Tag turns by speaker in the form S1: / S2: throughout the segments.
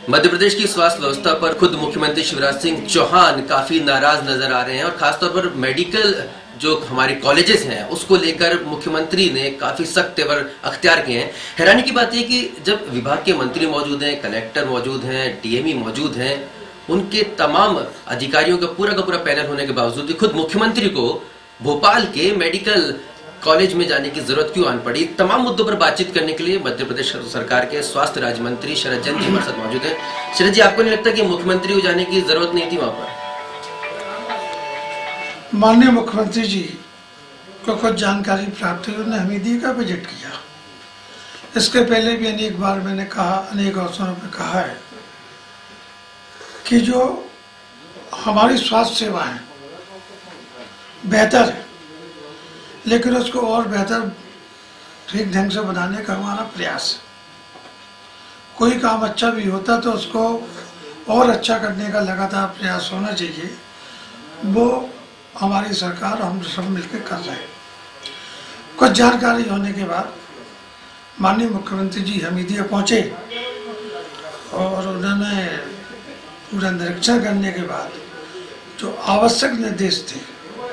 S1: मध्य प्रदेश की स्वास्थ्य व्यवस्था पर खुद मुख्यमंत्री शिवराज सिंह चौहान काफी नाराज नजर आ रहे हैं और खासतौर पर मेडिकल जो हमारे कॉलेजेस हैं उसको लेकर मुख्यमंत्री ने काफी सख्त तेवर अख्तियार किए हैं। हैरानी की बात यह कि जब विभाग के मंत्री मौजूद हैं, कलेक्टर मौजूद हैं, डीएमई मौजूद हैं, उनके तमाम अधिकारियों का पूरा पैनल होने के बावजूद भी खुद मुख्यमंत्री को भोपाल के मेडिकल कॉलेज में जाने की जरूरत क्यों आन पड़ी? तमाम मुद्दों पर बातचीत करने के लिए मध्य प्रदेश सरकार के स्वास्थ्य राज्य मंत्री शरद जैन जी हमारे साथ मौजूद हैं। शरद जी, आपको नहीं लगता कि मुख्यमंत्री को जाने की जरूरत नहीं थी वहां पर?
S2: माननीय मुख्यमंत्री जी को कुछ जानकारी प्राप्त हुई, उन्होंने हमीदिया का विजिट किया। इसके पहले भी अनेक बार मैंने कहा, अनेक अवसरों पर कहा है कि जो हमारी स्वास्थ्य सेवा है बेहतर है, लेकिन उसको और बेहतर ठीक ढंग से बनाने का हमारा प्रयास है। कोई काम अच्छा भी होता तो उसको और अच्छा करने का लगातार प्रयास होना चाहिए। वो हमारी सरकार हम सब मिलकर कर रहे हैं। कुछ जानकारी होने के बाद माननीय मुख्यमंत्री जी हमीदिया पहुंचे और उन्होंने पूरा निरीक्षण करने के बाद जो आवश्यक निर्देश थे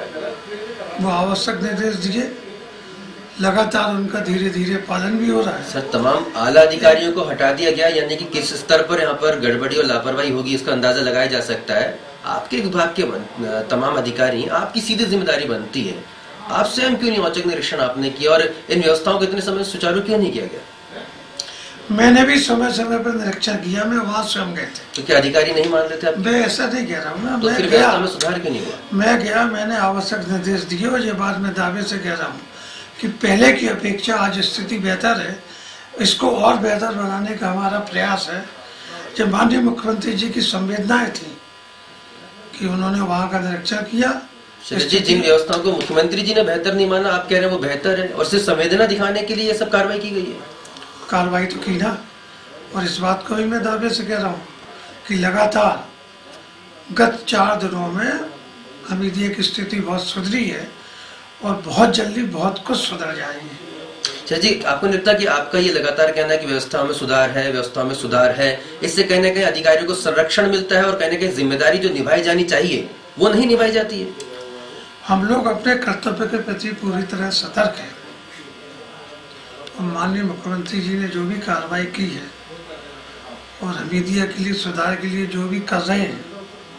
S2: वो आवश्यक निर्देश दिए। लगातार उनका धीरे धीरे पालन भी हो रहा है।
S1: सर, तमाम आला अधिकारियों को हटा दिया गया, यानी कि किस स्तर पर यहाँ पर गड़बड़ी और लापरवाही होगी इसका अंदाजा लगाया जा सकता है। आपके विभाग के तमाम अधिकारी, आपकी सीधी जिम्मेदारी बनती है, आप स्वयं क्यों नहीं औचक निरीक्षण आपने किया और इन व्यवस्थाओं को इतने समय सुचारू क्यों नहीं किया गया?
S2: मैंने भी समय समय पर निरीक्षण किया, मैं वहाँ स्वयं गए थे।
S1: तो क्या अधिकारी नहीं मान रहे थे आप?
S2: मैं ऐसा नहीं कह रहा हूँ,
S1: तो फिर व्यवस्था में सुधार क्यों नहीं हुआ?
S2: मैं गया, मैंने आवश्यक निर्देश दिए और ये बात मैं दावे से कह रहा हूँ कि पहले की अपेक्षा आज स्थिति बेहतर है। इसको और बेहतर बनाने का हमारा प्रयास है। जब माननीय मुख्यमंत्री जी की संवेदनाएं थी कि उन्होंने वहाँ का निरीक्षण किया।
S1: जी, जिन व्यवस्थाओं को मुख्यमंत्री जी ने बेहतर नहीं माना, आप कह रहे हैं वो बेहतर है और सिर्फ संवेदना दिखाने के लिए ये सब कार्रवाई की गई है?
S2: कार्रवाई तो की ना, और इस बात को भी मैं दावे से कह रहा हूँ कि लगातार गत 4 दिनों में हमीदिया की स्थिति बहुत सुधरी है और बहुत जल्दी बहुत कुछ सुधर जाएगी।
S1: अच्छा जी, आपको नहीं लगता कि आपका ये लगातार कहना है कि व्यवस्था में सुधार है, इससे कहीं ना कहीं अधिकारियों को संरक्षण मिलता है और कहीं ना कहीं जिम्मेदारी जो निभाई जानी चाहिए वो नहीं निभाई जाती है?
S2: हम लोग अपने कर्तव्य के प्रति पूरी तरह सतर्क हैं और माननीय मुख्यमंत्री जी ने जो भी कार्रवाई की है और हमीदिया के लिए सुधार के लिए जो भी कर रहे हैं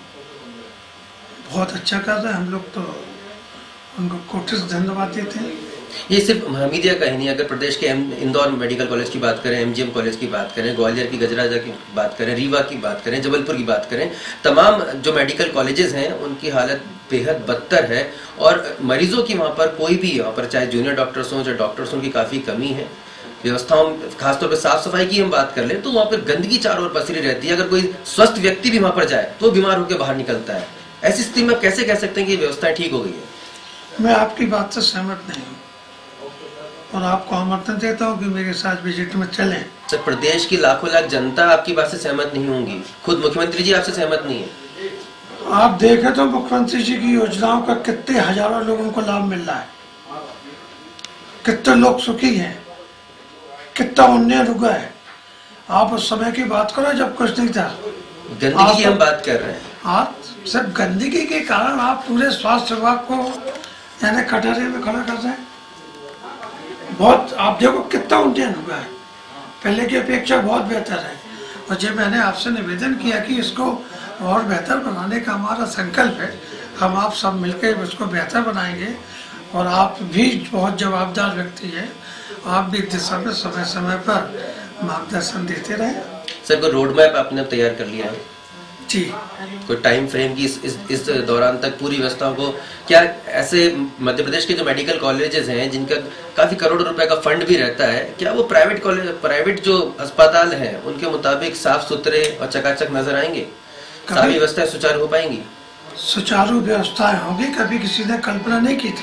S2: बहुत अच्छा कर रहे हैं। हम लोग तो उनको कोटिस धन्यवाद देते हैं।
S1: ये सिर्फ हमीदिया का ही नहीं, अगर प्रदेश के इंदौर मेडिकल कॉलेज की बात करें, एमजीएम कॉलेज की बात करें, ग्वालियर की गजराजा की बात करें, रीवा की बात करें, जबलपुर की बात करें, तमाम जो मेडिकल कॉलेजेस हैं उनकी हालत बेहद बदतर है और मरीजों की वहाँ पर कोई भी, वहाँ पर चाहे जूनियर डॉक्टर्स हों चाहे डॉक्टर्स हों, की काफ़ी कमी है। व्यवस्थाओं, खासतौर पर साफ सफाई की हम बात कर लें तो वहाँ पर गंदगी चारों ओर पसरी रहती है। अगर कोई स्वस्थ व्यक्ति भी वहाँ पर जाए तो बीमार होकर बाहर निकलता है। ऐसी स्थिति में कैसे कह सकते हैं कि व्यवस्थाएं ठीक हो गई है?
S2: मैं आपकी बात से सहमत नहीं हूँ और आपको आमंत्रण देता हूँ कि मेरे साथ विजिट में चलें।
S1: सर, प्रदेश की लाखों लाख जनता आपकी बात से सहमत नहीं होंगी, खुद मुख्यमंत्री जी आपसे सहमत नहीं है।
S2: आप देखें तो मुख्यमंत्री जी की योजनाओं का कितने हजारों लोगों को लाभ मिल रहा है, कितने लोग सुखी हैं, कितना उन्नयन हुआ है। आप उस समय की बात करो जब कुछ नहीं था।
S1: गंदगी की हम बात कर रहे हैं।
S2: आप सिर्फ गंदगी के कारण आप पूरे स्वास्थ्य विभाग को यानी कटहरे में खड़ा कर रहे हैं। बहुत, आप देखो कितना उन्नयन हुआ है, पहले की अपेक्षा बहुत बेहतर है। और जब मैंने आपसे निवेदन किया कि इसको और बेहतर बनाने का हमारा संकल्प है, हम आप सब मिलकर इसको बेहतर बनाएंगे और आप भी बहुत जवाबदार व्यक्ति हैं, आप भी दिशा में समय समय पर मार्गदर्शन देते रहे।
S1: सर, कोई रोड मैप आपने तैयार कर लिया है
S2: जी?
S1: कोई टाइम फ्रेम की इस दौरान तक पूरी व्यवस्थाओं को, क्या ऐसे मध्य प्रदेश के जो मेडिकल कॉलेजेस हैं जिनका काफी करोड़ों रुपए का फंड भी रहता है, क्या वो प्राइवेट जो अस्पताल हैं उनके मुताबिक साफ सुथरे और चकाचक नजर आएंगे? सारी व्यवस्थाएं सुचारू हो पाएंगी?
S2: सुचारू व्यवस्थाएं होंगी। कभी किसी ने कल्पना नहीं की थी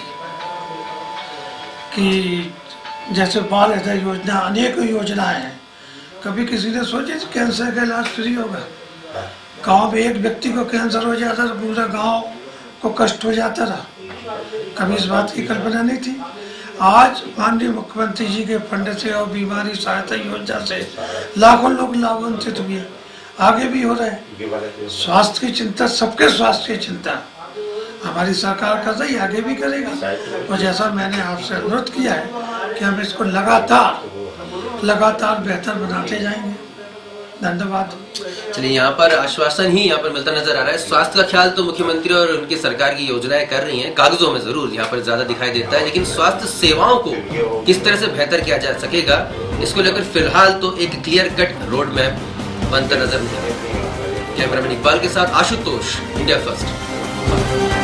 S2: कि जैसे बाल हृदय योजना, अनेक योजनाएं हैं, कभी किसी ने सोची कैंसर का इलाज फ्री होगा। गांव में एक व्यक्ति को कैंसर हो जाता था, पूरा गांव को कष्ट हो जाता रहा, कभी इस बात की कल्पना नहीं थी। आज माननीय मुख्यमंत्री जी के फंड से और बीमारी सहायता योजना से लाखों लोग लाभान्वित हुए। आगे भी हो रहे हैं। स्वास्थ्य की चिंता, सबके स्वास्थ्य की चिंता हमारी सरकार कर रही, आगे भी करेगी। और जैसा मैंने आपसे अनुरोध किया है कि हम इसको लगातार बेहतर बनाते जाएंगे। धन्यवाद।
S1: चलिए, यहाँ पर आश्वासन ही यहाँ पर मिलता नजर आ रहा है। स्वास्थ्य का ख्याल तो मुख्यमंत्री और उनकी सरकार की योजनाएं कर रही हैं, कागजों में जरूर यहाँ पर ज्यादा दिखाई देता है, लेकिन स्वास्थ्य सेवाओं को किस तरह से बेहतर किया जा सकेगा, इसको लेकर फिलहाल तो एक क्लियर कट रोड मैप बनता नजर नहीं आ रहा। कैमरामैन इकबाल के साथ आशुतोष, इंडिया फर्स्ट।